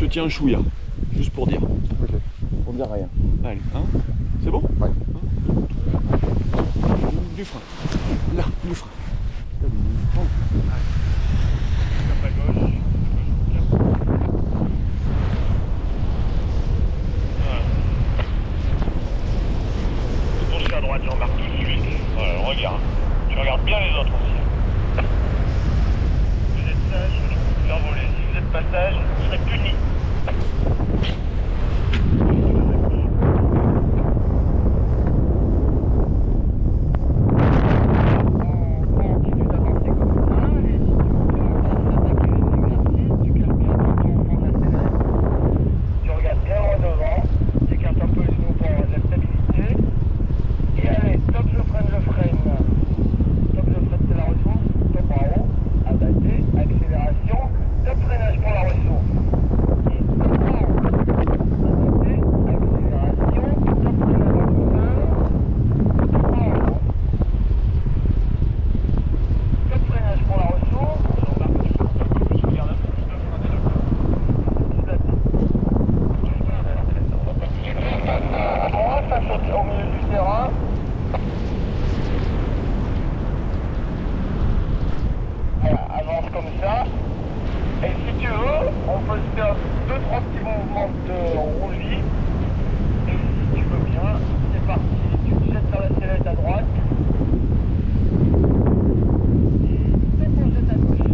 tiens un chouïa, juste pour dire. Ok, pour dire rien. Allez, hein? C'est bon? Ouais. Du frein. Là, du frein. Cap à gauche. Voilà. Tourne à droite, Jean-Marc, tout de suite. Voilà, on regarde. Tu regardes bien les autres aussi. Vous êtes sage, je vais vous faire voler. Si vous êtes pas sage, vous serez puni. Et si tu veux, on peut se faire 2-3 petits mouvements de roulis. Et si tu veux bien, c'est parti. Tu te jettes sur la sellette à droite. Et stop, on jette à gauche.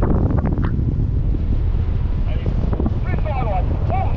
Allez, plus fort à droite. Boum.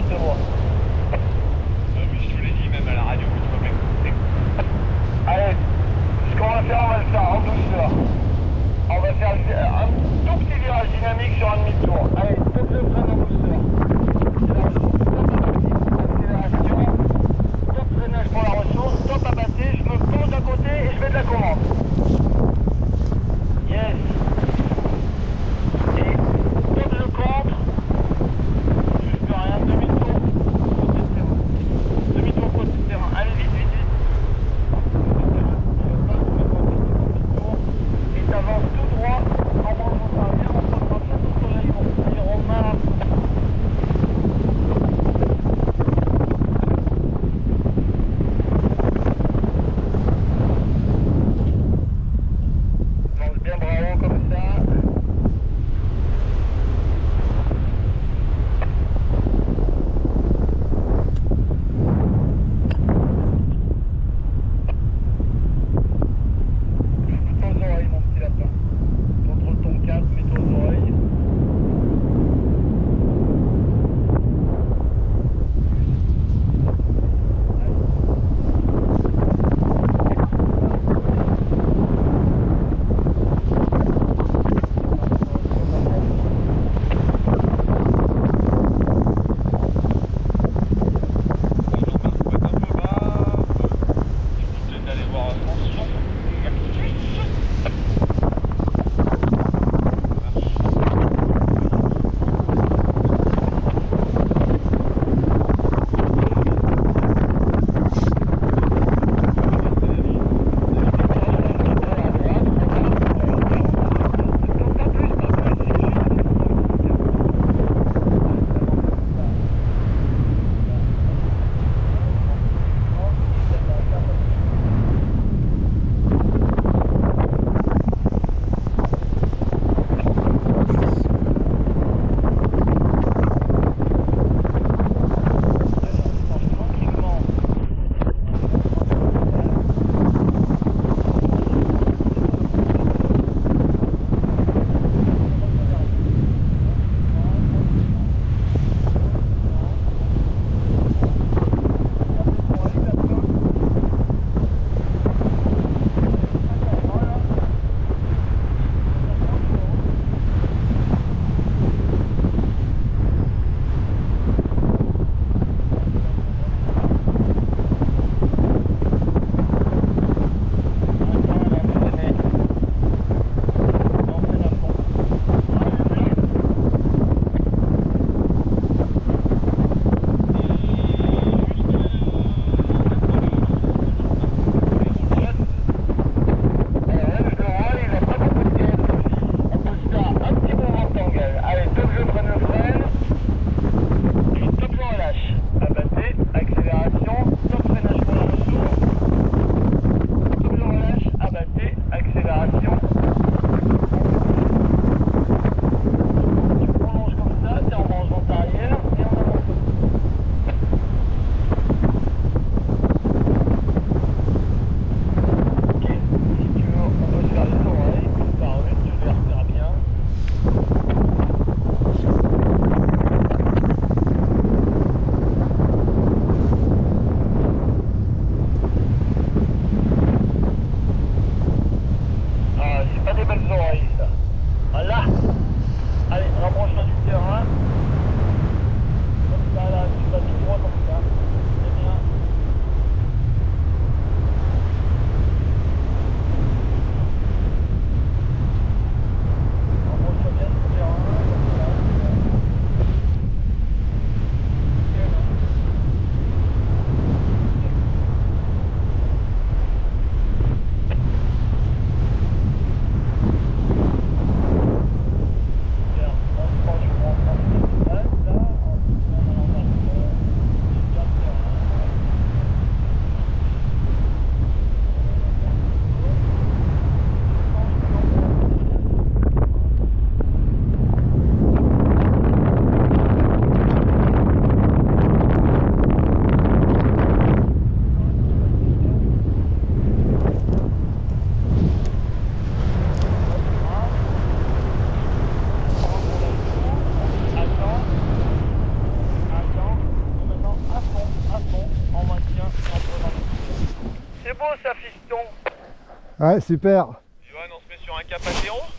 te vois. Oui, je te l'ai dit, même à la radio, tu vas m'écouter. Allez, ce qu'on va faire, on va le faire en douceur. On va faire un tout petit virage dynamique sur un demi-tour. Allez, top le frein en douceur. Accélération, top freinage pour la ressource, top à passer, je me pose à côté et je fais de la commande. Yes. Et top le contre, je fais rien, demi-tour. beau ça, fiston. Ouais, super. Johan, on se met sur un cap à zéro.